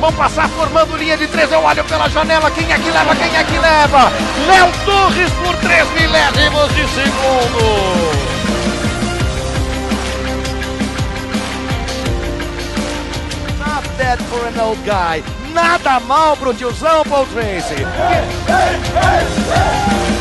vão passar formando linha de 3. Eu olho pela janela, quem é que leva? Quem é que leva? Léo Torres por 3 milésimos de segundo. Not bad for an old guy. Nada mal pro tiozão Paul Tracy.